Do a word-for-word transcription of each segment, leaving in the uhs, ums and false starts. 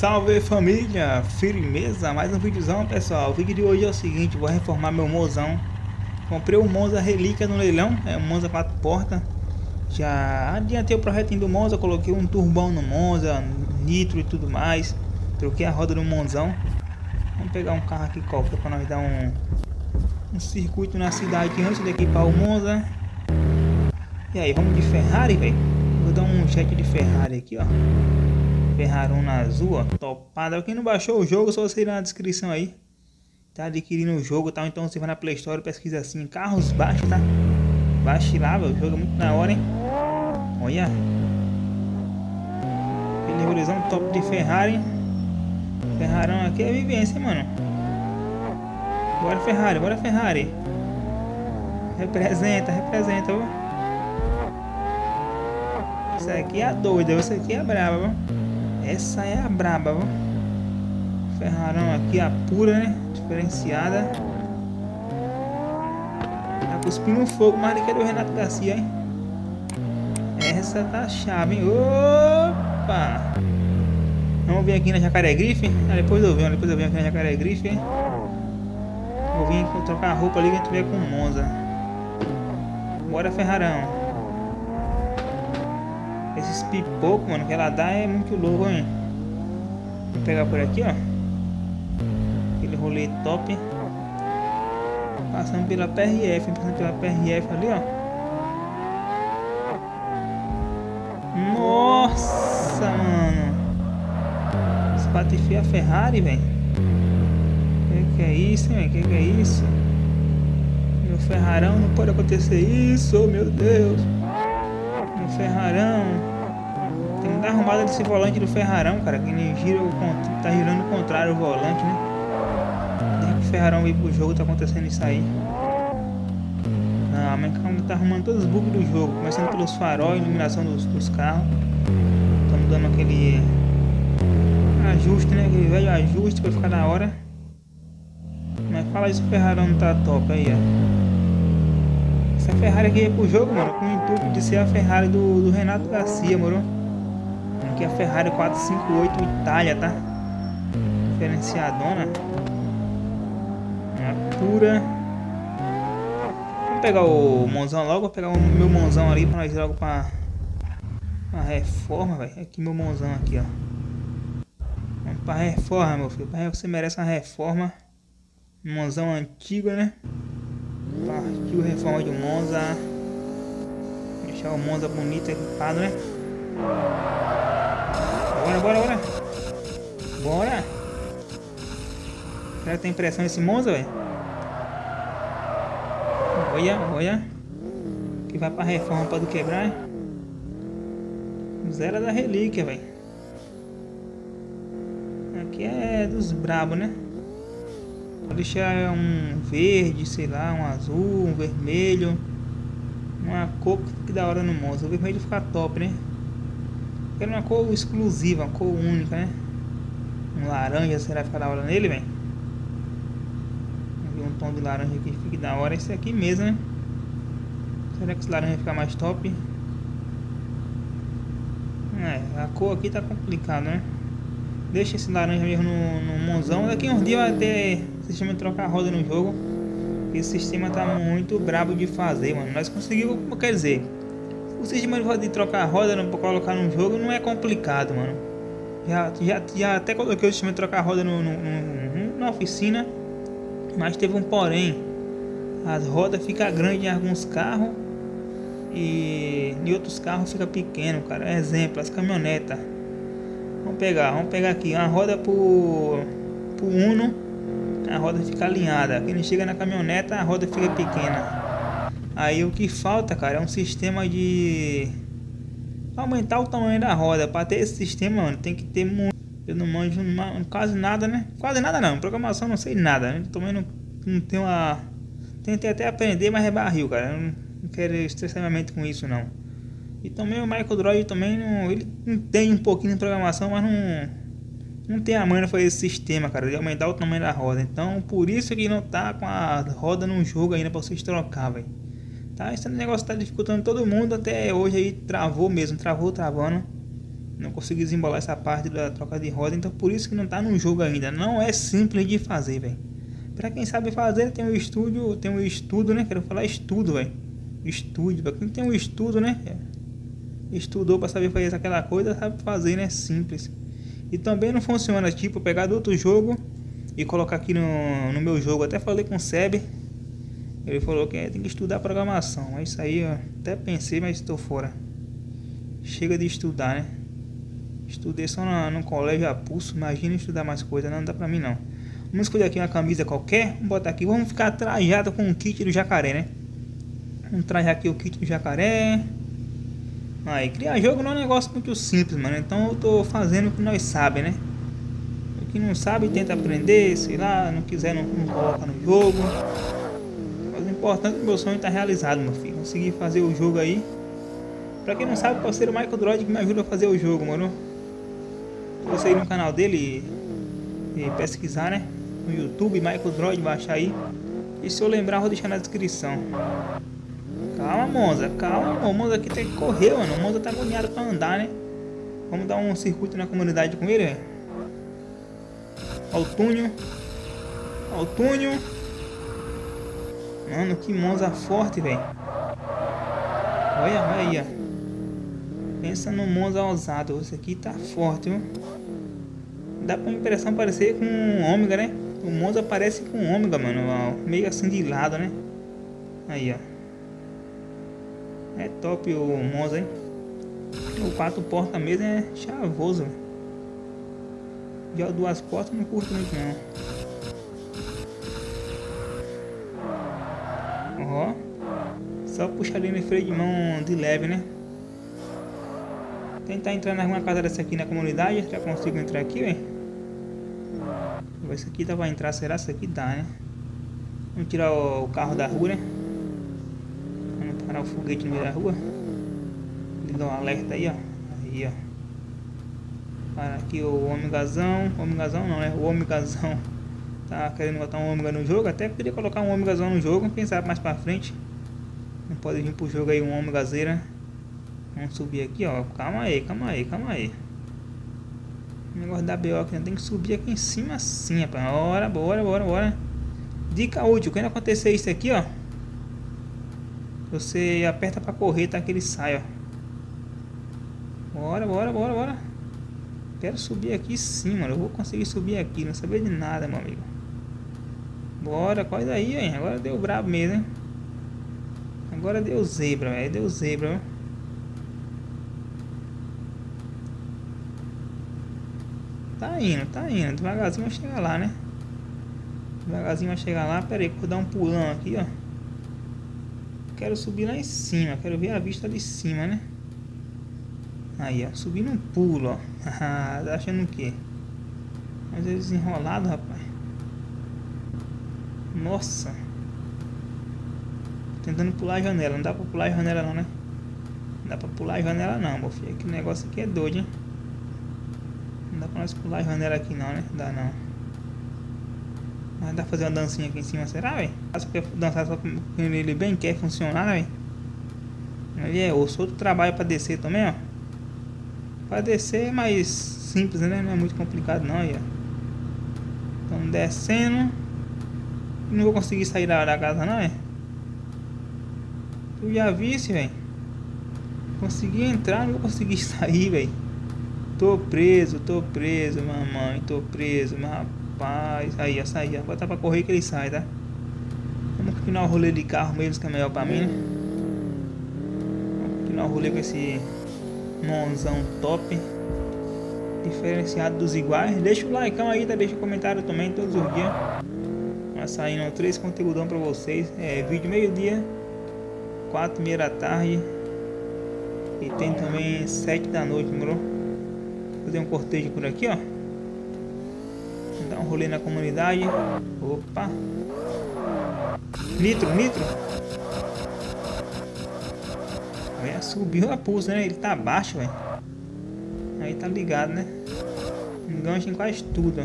Salve família, firmeza, mais um videozão pessoal. O vídeo de hoje é o seguinte, vou reformar meu Monzão. Comprei o Monza Relíquia no leilão, é um Monza quatro portas. Já adiantei o projetinho do Monza, coloquei um turbão no Monza, nitro e tudo mais. Troquei a roda do Monzão. Vamos pegar um carro aqui qualquer para nós dar um, um circuito na cidade antes de equipar o Monza. E aí, vamos de Ferrari, velho. Vou dar um jet de Ferrari aqui, ó. Ferrarona azul, ó, topada. Quem não baixou o jogo, só você ir na descrição aí. Tá adquirindo o jogo, tá? Então você vai na Play Store, pesquisa assim, carros baixos, tá? Baixe lá, velho. O jogo é muito da hora, hein? Olha. Aquele horizonte top de Ferrari. Ferrarão aqui é vivência, hein, mano. Bora Ferrari, bora Ferrari. Representa, representa, ó. Essa aqui é a doida, essa aqui é a braba, ó. Essa é a braba, ó. Ferrarão aqui, a pura, né? Diferenciada. Tá cuspindo fogo mais do que a do Renato Garcia, hein? Essa tá chave, hein? Opa! Vamos vir aqui na Jacaré Grife. Ah, depois eu venho, depois eu venho aqui na Jacaré Grife, hein? Vou vir aqui trocar a roupa ali que a gente vê com o Monza. Bora, Ferrarão. Esses pipocos, mano, que ela dá é muito louco, hein? Vou pegar por aqui, ó. Aquele rolê top. Passando pela P R F, passando pela P R F ali, ó. Nossa, mano. Espatifei a Ferrari, velho. Que que é isso, velho? Que que é isso? Meu Ferrarão, não pode acontecer isso, meu Deus. Meu Ferrarão. Tem que dar arrumada desse volante do Ferrarão, cara. Que ele gira o tá girando o contrário o volante, né? Desde que o Ferrarão veio pro jogo, tá acontecendo isso aí. Não, mas calma, tá arrumando todos os bugs do jogo. Começando pelos farol, iluminação dos, dos carros. Estamos dando aquele ajuste, né? Aquele velho ajuste pra ficar da hora. Mas fala isso, o Ferrarão não tá top aí, ó. Essa Ferrari aqui é pro jogo, mano, com o intuito de ser a Ferrari do, do Renato Garcia, moro? Aqui é a Ferrari quatrocentos e cinquenta e oito Itália, tá? Diferenciadona. Uma pura. Vamos pegar o Monzão logo, vou pegar o meu Monzão ali pra nós ir logo pra uma reforma, velho. Aqui meu Monzão aqui, ó. Vamos pra reforma, meu filho. Você merece uma reforma. Monzão antigo, né? Partiu reforma de Monza. Deixar o Monza bonito, equipado, né? Bora, bora, bora. Bora. Será que tem pressão esse Monza, velho? Olha, olha. Que vai pra reforma pra do quebrar, hein? Zero da relíquia, velho. Aqui é dos brabos, né? Vou deixar um verde, sei lá, um azul, um vermelho. Uma cor que da hora no Monza. O vermelho fica top, né? Quero uma cor exclusiva, uma cor única, né? Um laranja, será que fica da hora nele, velho? Vamos ver um tom de laranja aqui que fique da hora. Esse aqui mesmo, né? Será que esse laranja fica mais top? É, a cor aqui tá complicado, né? Deixa esse laranja mesmo no, no Monzão. Daqui uns dias vai ter sistema de trocar roda no jogo. Esse sistema tá muito brabo de fazer, mano. Nós conseguimos, quer dizer, o sistema de trocar roda para colocar no jogo não é complicado, mano. Já, já, já até coloquei o sistema de trocar roda no, no, no, na oficina. Mas teve um porém. As rodas ficam grandes em alguns carros. E em outros carros fica pequeno, cara. Exemplo, as caminhonetas. Vamos pegar, vamos pegar aqui. Uma roda pro, pro Uno. A roda fica alinhada. Quando chega na caminhoneta, a roda fica pequena. Aí o que falta, cara, é um sistema de aumentar o tamanho da roda. Para ter esse sistema, mano, tem que ter muito. Eu não manjo quase nada, né? Quase nada não. Programação não sei nada, né? Também não, não tenho uma. Tentei até aprender, mas é barril, cara. Eu não, não quero estressar minha mente com isso, não. E também o Michael Droid também não. Ele entende um pouquinho de programação, mas não. Não tem a manha para fazer esse sistema, cara, de aumentar o tamanho da roda. Então, por isso que não tá com a roda no jogo ainda para vocês trocar, velho. Tá? Esse negócio tá dificultando todo mundo. Até hoje aí travou mesmo, travou, travando. Não consegui desembolar essa parte da troca de roda, então por isso que não tá no jogo ainda. Não é simples de fazer, velho. Pra quem sabe fazer, tem um estúdio, tem um estudo, né? Quero falar estudo, velho. Estúdio, pra quem tem um estudo, né? Estudou pra saber fazer aquela coisa, sabe fazer, né? Simples. E também não funciona, tipo, pegar do outro jogo e colocar aqui no, no meu jogo. Até falei com o Seb, ele falou que é, tem que estudar programação. É isso aí, ó. Até pensei, mas estou fora. Chega de estudar, né? Estudei só no, no colégio a pulso. Imagina estudar mais coisa, não dá pra mim não. Vamos escolher aqui uma camisa qualquer. Vamos botar aqui, vamos ficar trajado com o kit do jacaré, né? Vamos trajar aqui o kit do jacaré. Aí, criar jogo não é um negócio muito simples, mano. Então eu tô fazendo o que nós sabemos, né? O que não sabe tenta aprender, sei lá. Não quiser não, não coloca no jogo. Mas o importante é que meu sonho tá realizado, meu filho. Consegui fazer o jogo aí. Pra quem não sabe, o parceiro Michael Droid que me ajuda a fazer o jogo, mano. Você ir no canal dele e, e pesquisar, né? No YouTube, Michael Droid, baixar aí. E se eu lembrar, eu vou deixar na descrição. Calma, Monza, calma. O Monza aqui tem que correr, mano. O Monza tá agoniado pra andar, né? Vamos dar um circuito na comunidade com ele, velho. Ó o túnel. Ó o túnel. Mano, que Monza forte, velho. Olha, olha aí, ó. Pensa no Monza ousado. Esse aqui tá forte, viu? Dá pra impressão parecer com um ômega, né? O Monza parece com um ômega, mano. Ó, meio assim de lado, né? Aí, ó. É top o Monza, hein? O quatro portas mesmo é chavoso. Já o duas portas não curto muito, não. Ó. Só puxadinho no freio de mão de leve, né? Tentar entrar em alguma casa dessa aqui na comunidade. Já consigo entrar aqui, velho. Esse aqui dá pra entrar, será? Esse aqui dá, né? Vamos tirar o, o carro da rua, né? Vamos parar o foguete no meio da rua. Ligar um alerta aí, ó. Aí, ó. Para aqui o ômegazão. Ômegazão não, né? O ômegazão tá querendo botar um ômega no jogo. Até queria colocar um ômegazão no jogo. Quem sabe mais pra frente não pode vir pro jogo aí um ômegazeira. Vamos subir aqui, ó. Calma aí, calma aí, calma aí. O negócio da B O aqui, tem que subir aqui em cima assim, rapaz. Bora, bora, bora, bora. Dica útil, quando acontecer isso aqui, ó, você aperta pra correr, tá? Que ele sai, ó. Bora, bora, bora, bora. Quero subir aqui sim, mano. Eu vou conseguir subir aqui, não saber de nada, meu amigo. Bora, quase aí, hein. Agora deu brabo mesmo, hein. Agora deu zebra, velho. Deu zebra, velho. Tá indo, tá indo. Devagarzinho vai chegar lá, né? Devagarzinho vai chegar lá. Pera aí, vou dar um pulão aqui, ó. Quero subir lá em cima. Quero ver a vista de cima, né? Aí, ó. Subir num pulo, ó. Tá achando o quê? Mas é desenrolado, rapaz. Nossa. Tentando pular a janela. Não dá pra pular a janela não, né? Não dá pra pular a janela não, meu filho. Que negócio aqui é doido, hein? Não dá pra nós pular a janela aqui não, né? Dá não. Mas dá pra fazer uma dancinha aqui em cima, será, velho? Acho que dançar só com ele bem quer funcionar, né, velho? Ele é osso. Outro trabalho pra descer também, ó. Pra descer é mais simples, né? Não é muito complicado não, aí, ó. Estamos descendo. Não vou conseguir sair da, da casa não, velho. Tu já visse, velho? Consegui entrar, não vou conseguir sair, velho. Tô preso, tô preso, mamãe. Tô preso, meu rapaz. Aí, ó, saí. Agora tá pra correr que ele sai, tá? Vamos continuar o rolê de carro mesmo, que é melhor pra mim, né? Vamos continuar o rolê com esse Monzão top. Diferenciado dos iguais. Deixa o like aí, tá? Deixa o comentário também todos os dias. Vai saindo três conteúdão pra vocês. É vídeo meio-dia, quatro e meia da tarde. E tem também sete da noite, moro? Fazer um cortejo por aqui, ó. Dar um rolê na comunidade. Opa. Nitro, nitro. Olha, subiu a pulsa, né? Ele tá baixo, velho. Aí tá ligado, né? Engancha em quase tudo.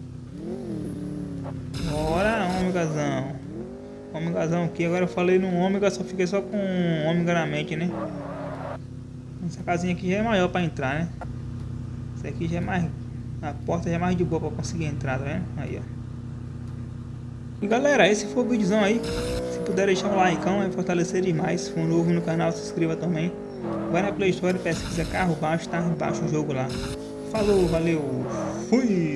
Bora, ômegazão. Ômegazão aqui. Agora eu falei no ômega, só fiquei só com ômega na mente, né? Essa casinha aqui já é maior pra entrar, né? Esse aqui já é mais... A porta já é mais de boa pra conseguir entrar, tá vendo? Aí, ó. E galera, esse foi o videozão aí. Se puder deixar um like, vai fortalecer demais. Se for novo no canal, se inscreva também. Vai na Play Store e pesquisa carro baixo, tá embaixo o jogo lá. Falou, valeu, fui!